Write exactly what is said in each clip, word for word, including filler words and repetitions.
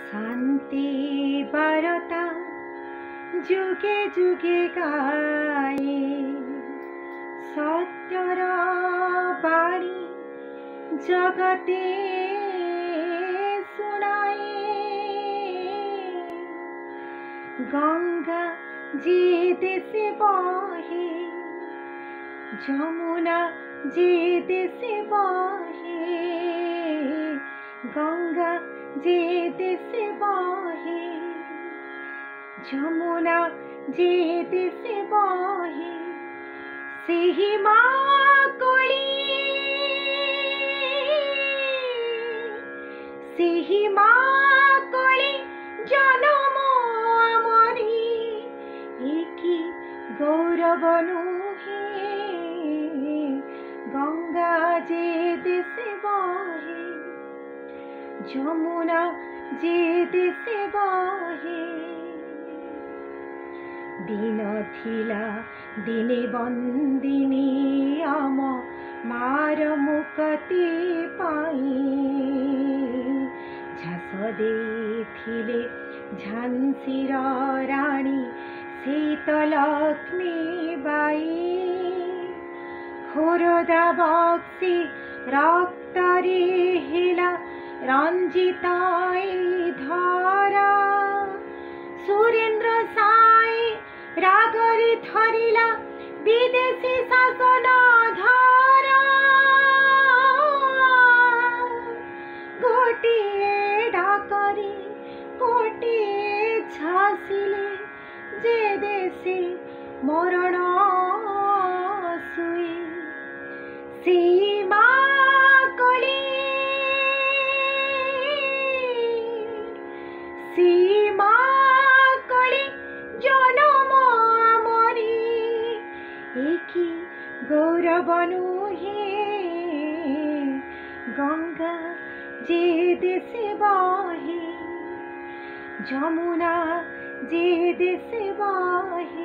शांति बारता जुगे जुगे गाए सत्यर बाणी जगते सुनाए। गंगा जे देशे बहे जमुना जे देशे बहे गंगा जे देशे बहे जमुना जे देशे बहे सेही माँ कोली सेही माँ कोली जनम आमरी एकी गौरव नुहे। गंगा जे देशे बहे जमुना जे देशे बहे दिन थिला दिने बंदिनी आम मार मुक्ति पाई झास देथिले झांसीर राणी शीतलक्ष्मी बाई। खोरदा बक्सी रक्तरे हिला रंजिताई धरा सुरेंद्र साई रागरी थरिला विदेशी शासन धारा। गोटिए डाकरी गोटिए झांसिले जे देशे मरण सुई सीमा कली सीमा कली जनम आमरी एकी गौरव नुहे। गंगा जे देशे बहे जमुना जे देशे बहे।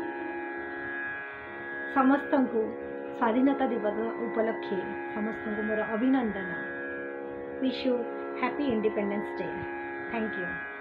समस्त को स्वाधीनता दिवस उपलक्षे समस्त को मोर अभिनंदन। Wish you happy independence day. Thank you.